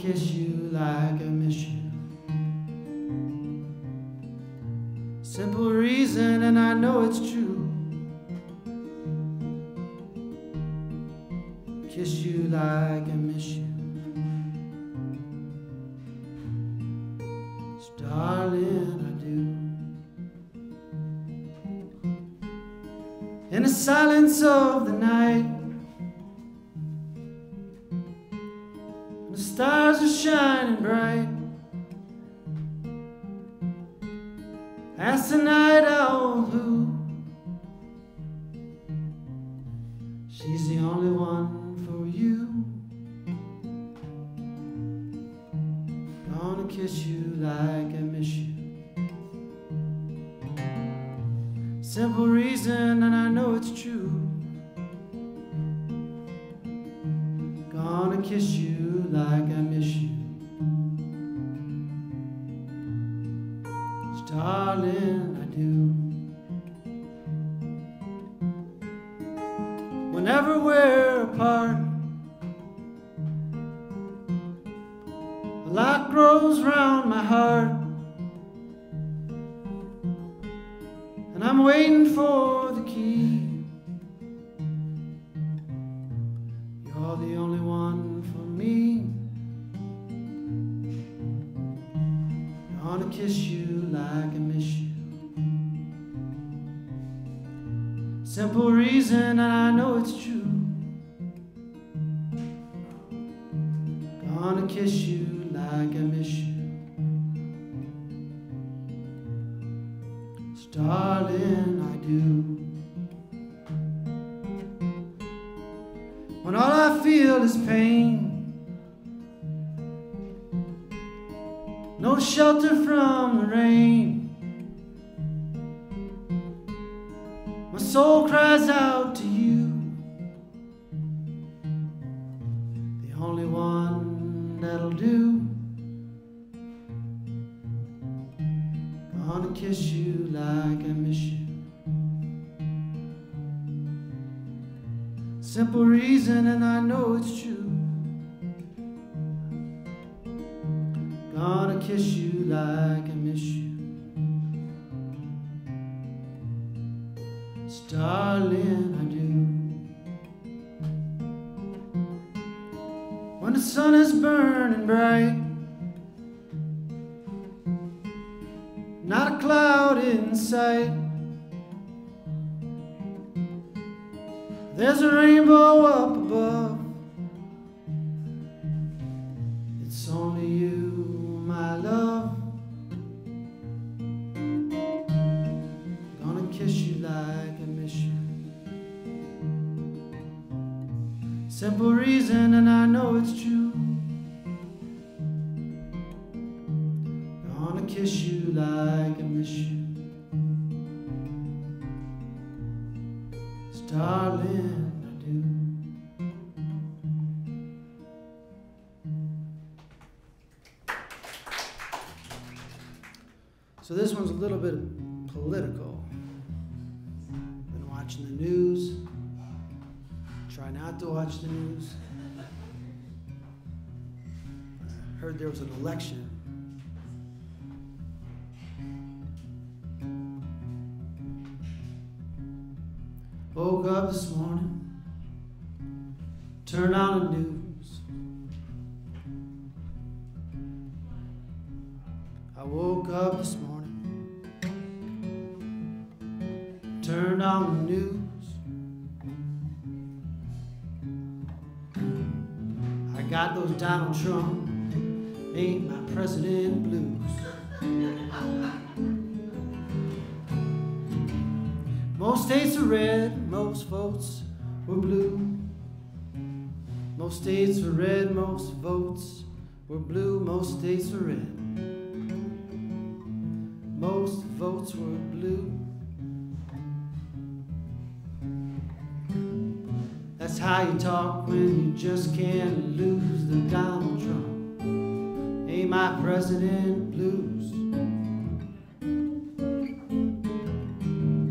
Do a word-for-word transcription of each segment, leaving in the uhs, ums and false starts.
kiss you like I miss you. Simple reason, and I know it's true. Kiss you like I miss you. Darling, I do. In the silence of the night, the stars are shining bright. Ask the night owl who. She's the only one for you. Gonna kiss you like I miss you. Simple reason, and I know it's true. Gonna kiss you like I miss you. Darling, I do. Whenever we're apart, a lock grows round my heart, and I'm waiting for the key. You're the only one for me. Gonna kiss you like I miss you. Simple reason, and I know it's true. Gonna kiss you like I miss you. Darling, I do. When all I feel is pain, no shelter from the rain, my soul cries out to you, the only one that'll do. Gonna kiss you like I miss you. Simple reason, and I know it's true. Gonna kiss you like I miss you. Darling, I do. When the sun is burning bright, not a cloud in sight, there's a rainbow up above. It's only you, my love. Gonna kiss you like I miss you. Simple reason, and I know it's true. Gonna kiss you like I miss you. Darling, I do. So this one's a little bit political. Been watching the news. Try not to watch the news. Heard there was an election. Woke up this morning, turned on the news. I woke up this morning, turned on the news. I got those Donald Trump ain't my president blues. Most states are red, most votes were blue. Most states were red, most votes were blue. Most states were red, most votes were blue. That's how you talk when you just can't lose. The Donald Trump ain't my president blues.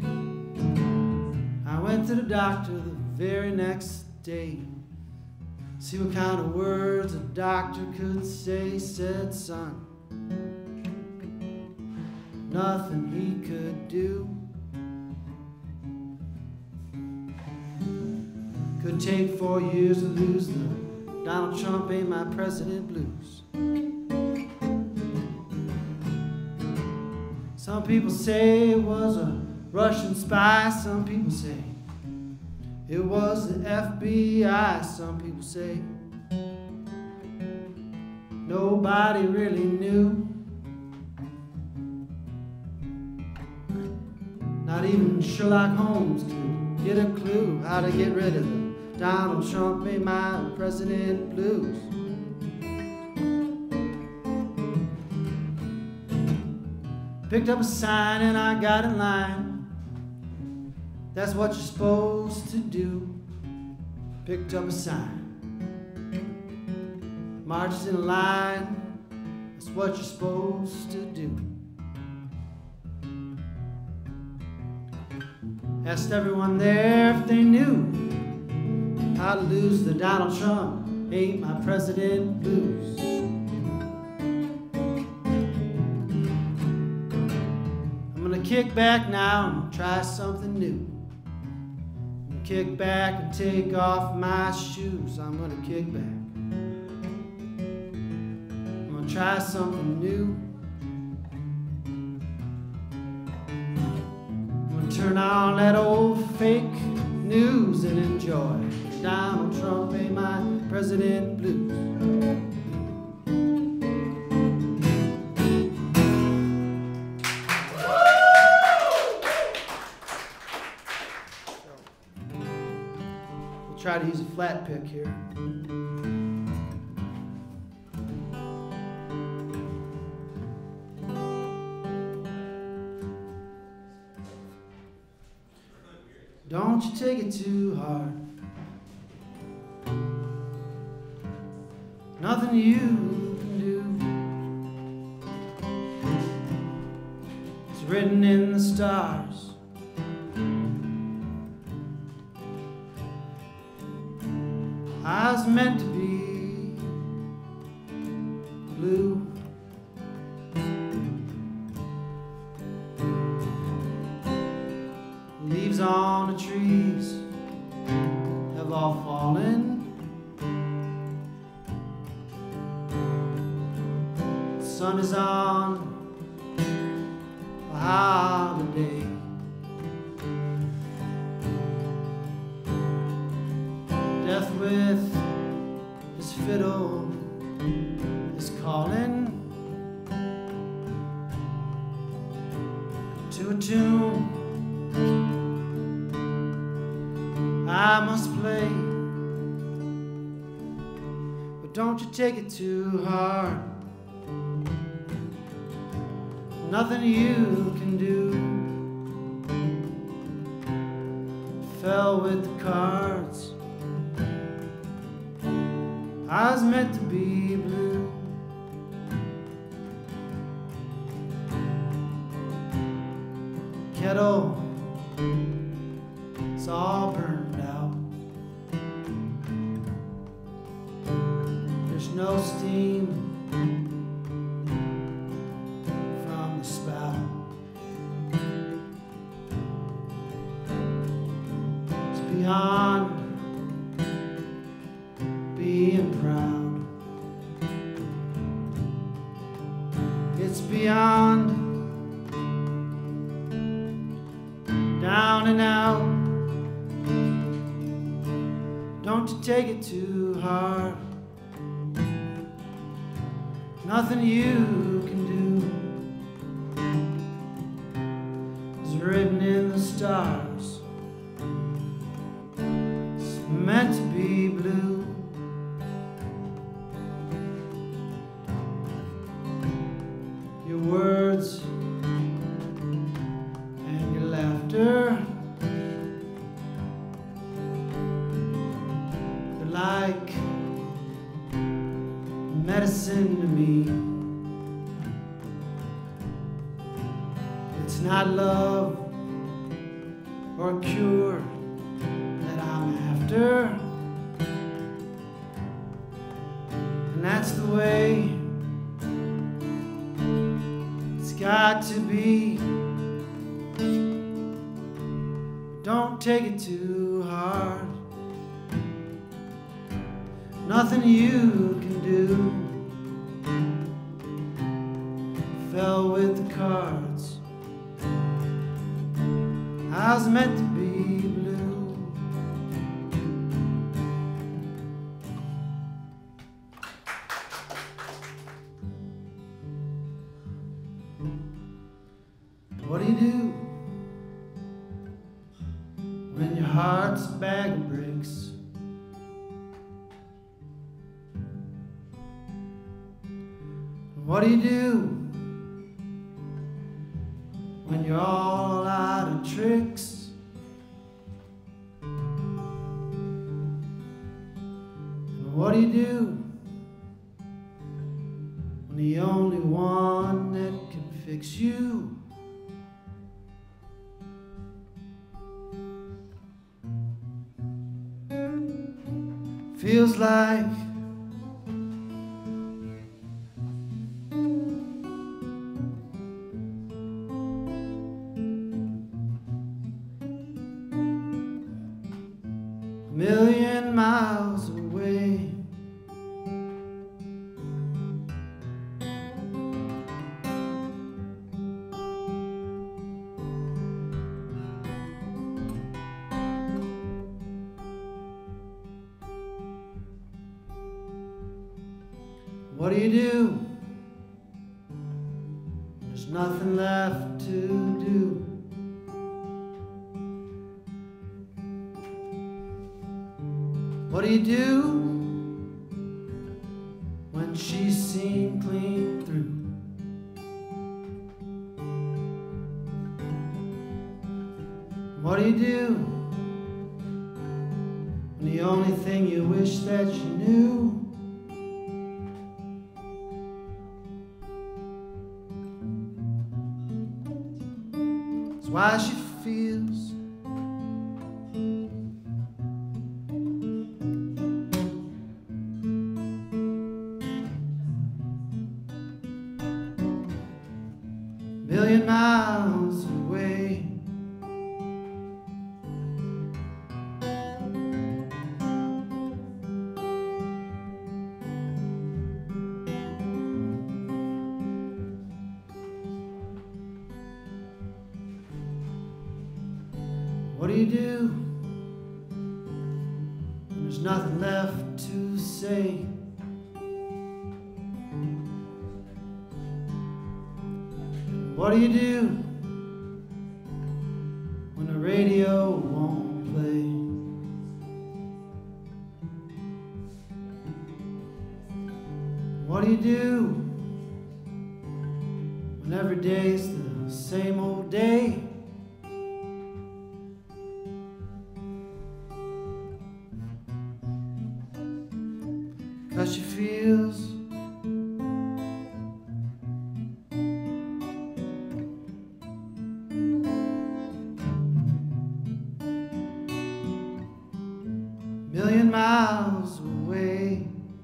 I went to the doctor the very next day. See what kind of words a doctor could say. Said, son, nothing he could do could take four years to lose the Donald Trump ain't my president blues. Some people say it was a Russian spy. Some people say it was the F B I. Some people say nobody really knew. Not even Sherlock Holmes could get a clue how to get rid of the Donald Trump ain't my president blues. Picked up a sign and I got in line. That's what you're supposed to do. Picked up a sign, marched in line. That's what you're supposed to do. Asked everyone there if they knew how to lose the Donald Trump ain't my president blues. I'm gonna kick back now and try something new. I'm gonna kick back and take off my shoes. I'm gonna kick back. I'm gonna try something new. I'm gonna turn on that old fake news and enjoy Donald Trump ain't my president blues. We'll try to use a flat pick here. Don't you take it too hard. Nothing you can do. It's written in the stars. I was meant to be blue. Leaves on the trees have all fallen. The sun is on a holiday. Death with his fiddle is calling to a tune I must play. But don't you take it too hard. Nothing you can do. Fell with the cards. I was meant to be blue. Kettle, it's all burned out. There's no steam from the spout. It's beyond being proud. It's beyond down and out. Don't you take it too hard. Nothing you can do is written in the stars. It's meant to be blue. Your words and your laughter, they're like medicine to me. It's not love or a cure that I'm after. Don't take it too hard. Nothing you can do. Fell with the cards. I was meant to be blue. What do you do when your heart's a bag of bricks? What do you do when you're all out of tricks? And what do you do when the only one that can fix you feels like a million miles away? What do you do? There's nothing left to do. What do you do when she's seen clean through? What do you do when the only thing you wish that you knew is why she feels million miles away? What do you do when there's nothing left to say? What do you do when the radio won't play? What do you do when every day's the same old day? 'Cause she feels million miles away.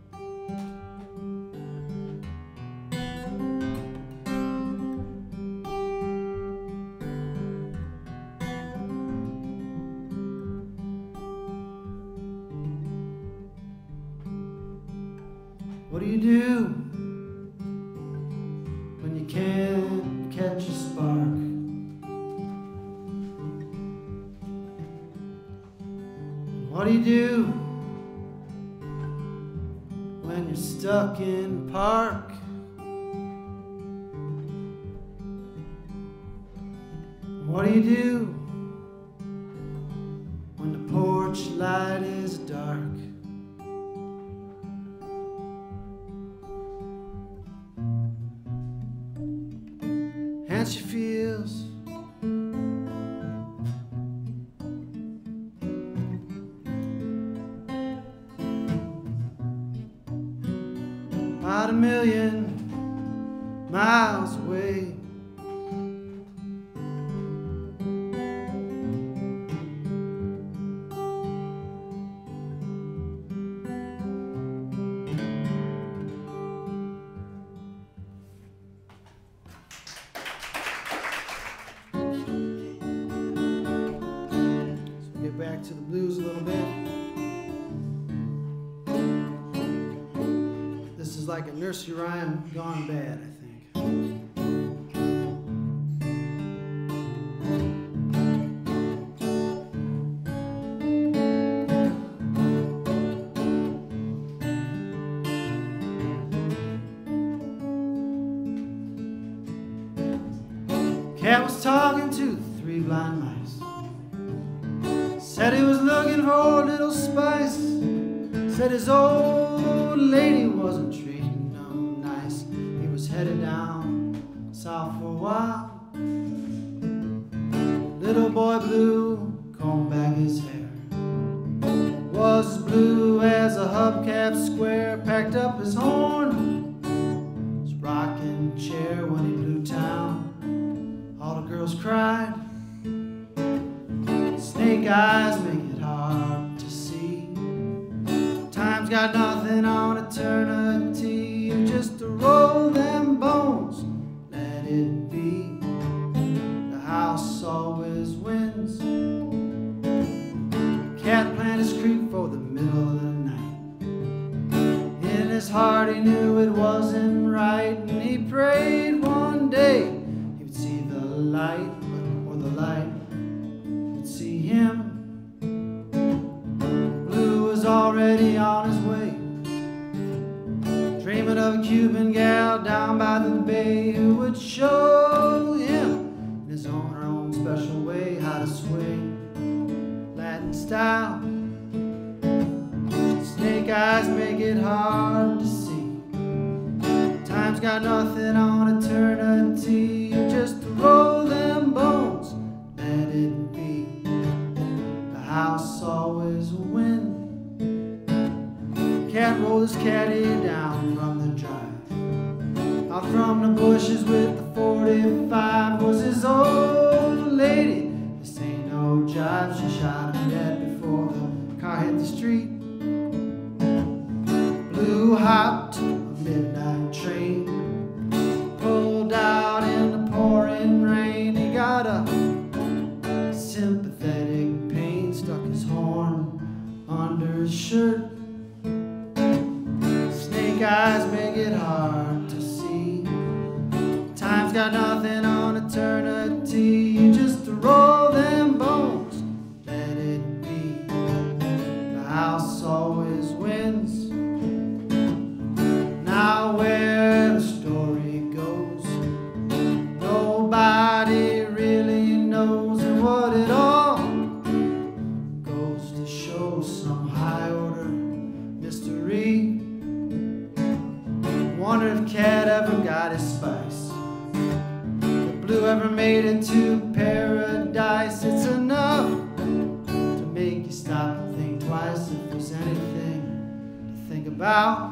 What do you do when you can't catch a spark? What do you do when you're stuck in the park? What do you do when the porch light is dark? And she feels about a million miles away. back to the blues a little bit. This is like a nursery rhyme gone bad, I think. Cat was talking to the three blind mice. Said he was looking for a little spice. Said his old lady wasn't treating him nice. He was headed down south for a while. Little boy blue combed back his hair. Was as blue as a hubcap square. Packed up his horn, his rocking chair when he blew town. All the girls cried. Snake eyes make it hard to see. Time's got nothing on eternity. You just to roll them bones, let it be. The house always wins. Cat planned his creep for the middle of the night. In his heart he knew it wasn't right, and he prayed one day see the light, or the light would see him. Blue was already on his way, dreaming of a Cuban gal down by the bay who would show him in his own, her own special way how to swing Latin style. Snake eyes make it hard to see. Time's got nothing on eternity. Just to roll them bones, let it be. The house always wins. Cat rolled his caddy down from the drive. Out from the bushes with the forty-five was his old lady. This ain't no jive. She shot him dead before the car hit the street. Blue hopped a midnight train, pulled out in the pouring rain. He got a sympathetic pain, stuck his horn under his shirt. Snake eyes make it hard to see. Time's got nothing on eternity. You just to roll them bones, let it be. The house always wins. Now where the story goes, nobody really knows, and what it all goes to show some high order mystery. Wonder if Cat ever got his spice, if Blue ever made it to paradise. It's enough to make you stop and think twice if there's anything to think about.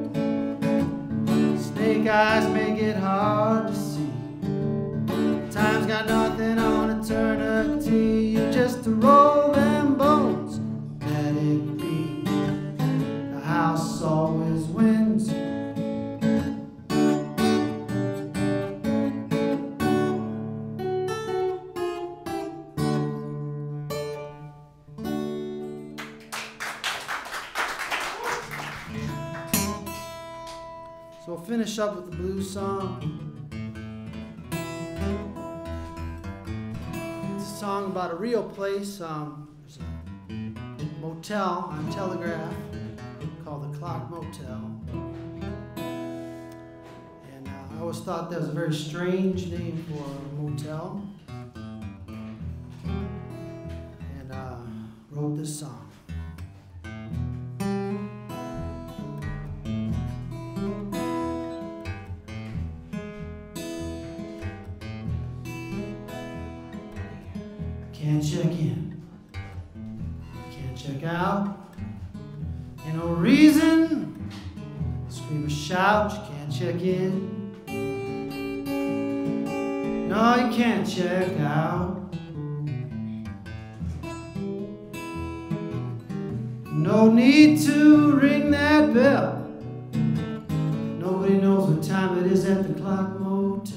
Snake eyes make it hard to see. Time's got nothing on eternity. You just to roll them bones, let it be. The house always wins. So we'll finish up with the blues song. It's a song about a real place. Um, there's a motel on Telegraph called the Clock Motel. And uh, I always thought that was a very strange name for a motel. And uh, wrote this song. Can't check in, can't check out. Ain't no reason to scream or shout. You can't check in, no, you can't check out. No need to ring that bell. Nobody knows what time it is at the Clock Motel.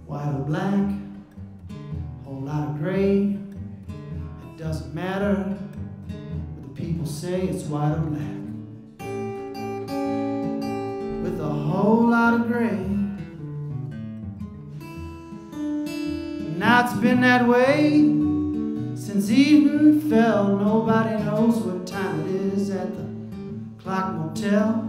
white or black, whole lot of gray. It doesn't matter what the people say, it's white or black, with a whole lot of gray. Now it's been that way since evening fell. Nobody knows what time it is at the Clock Motel.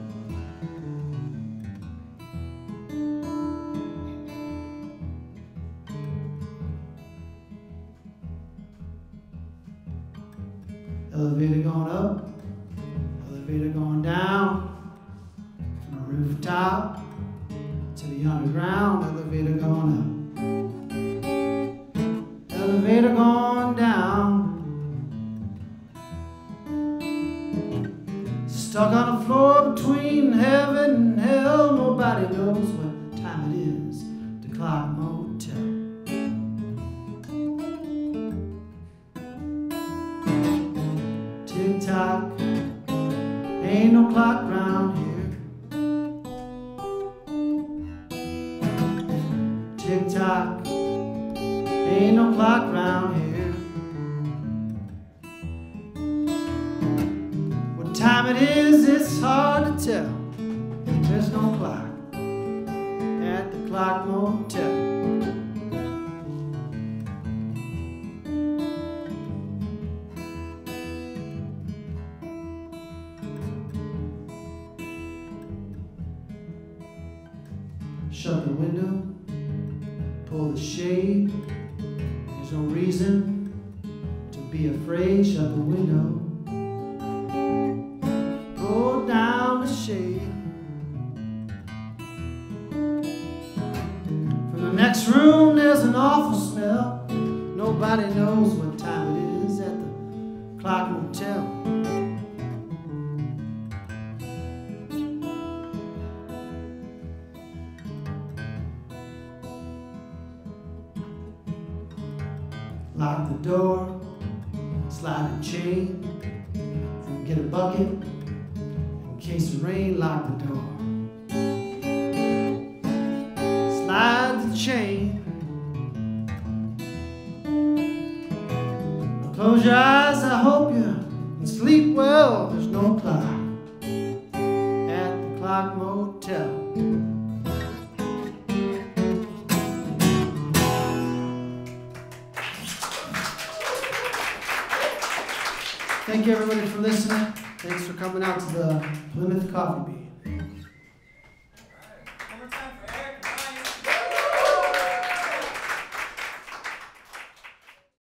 Elevator going up, elevator going down, from the rooftop to the underground. Elevator going up, elevator going down. Stuck on the floor between heaven and hell. Nobody knows what time it is, the Clock Motel. Tick-tock, ain't no clock round here. Tick-tock, ain't no clock round here. What time it is, it's hard to tell. There's no clock at the Clock Motel. Shut the window, pull the shade. There's no reason to be afraid. Shut the window, pull down the shade. From the next room there's an awful smell. Nobody knows what time it is at the Clock Motel. Lock the door, slide the chain, and get a bucket in case of rain. Lock the door, slide the chain. Close your eyes, I hope you can sleep well. There's no clock at the Clock Motel. Thank you everybody for listening. Thanks for coming out to the Plymouth Coffee Bean. All right. One more time for Eric.